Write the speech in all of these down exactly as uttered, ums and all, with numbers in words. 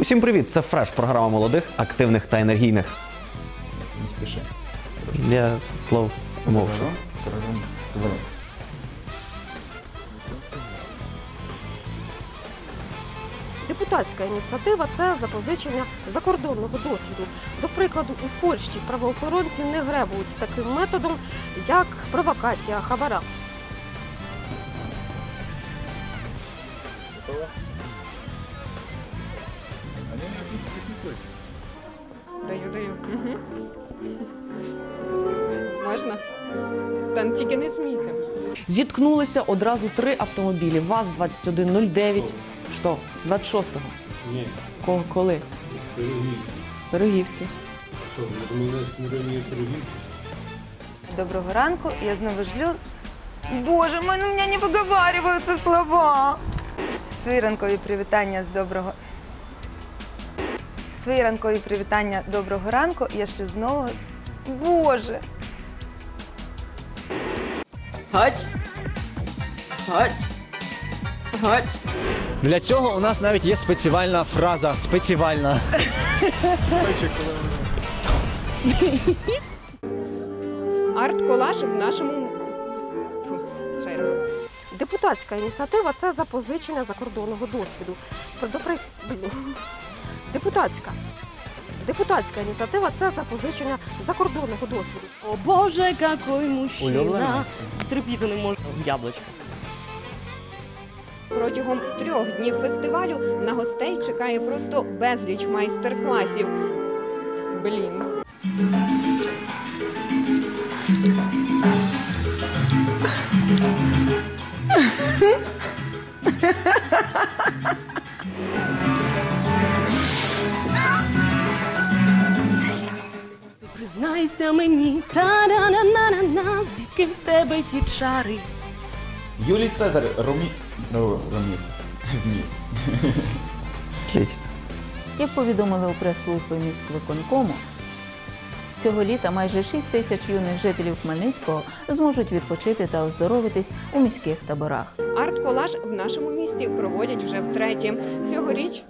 Усім привіт! Це Фреш, програма молодих, активних та енергійних. Не спіши. Я слов мовчу. Депутатська ініціатива – це запозичення закордонного досвіду. До прикладу, у Польщі правоохоронці не гребують таким методом, як провокація хабара. Даю, даю. Угу. Можна? Та тільки не смійся. Зіткнулися одразу три автомобілі. ВАЗ двадцять один нуль дев'ять. Що? двадцять шостого? Ні. Ко- Коли? Пирогівці. Пирогівці. Що, в Домінецькому районі є Пирогівці? Доброго ранку, я знову жлю. Боже мой, ну у меня не выговариваются слова. Свої ранкові привітання з доброго... Свої ранкові привітання доброго ранку я шлю знову. Боже! Гач. Гач. Гач. Для цього у нас навіть є спеціальна фраза. Спеціальна. Арт-колаж в нашому... Фу, ще раз. Депутатська ініціатива – це запозичення закордонного досвіду. До при- Блін. Депутатська. Депутатська ініціатива – це запозичення закордонного досвіду. О Боже, який мужчина. Улюблена. Терпіти не можу. Яблочко. Протягом трьох днів фестивалю на гостей чекає просто безліч майстер-класів. Блін. Ти признайся мені, та-на-на-на-на-на, звідки в тебе ті чари? Юлій Цезар, Ромі... Ну, Ромі. Ні. Як повідомили у прес-службі міськвиконкому, цього літа майже шість тисяч юних жителів Хмельницького зможуть відпочити та оздоровитись у міських таборах. Арт-колаж в нашому місті проводять вже втретє. Цьогоріч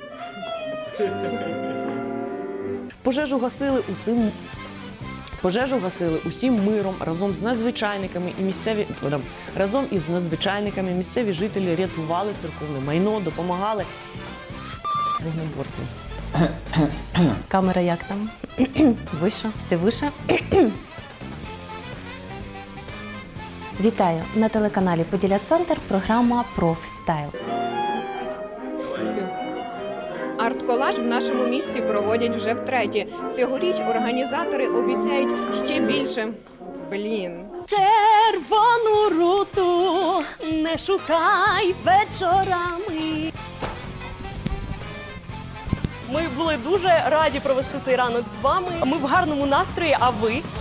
Пожежу гасили усім... Пожежу гасили усім миром, разом з надзвичайниками і місцеві... Разом із надзвичайниками місцеві жителі рятували церковне майно, допомагали вогнеборцям. Камера як там? Вище, все вище. Вітаю! На телеканалі Поділля Центр програма «Профстайл». арт-колаж в нашому місті проводять вже втретє. Цьогоріч організатори обіцяють ще більше. Блін. Червону руту не шукай вечорами. Ми були дуже раді провести цей ранок з вами. Ми в гарному настрої, а ви?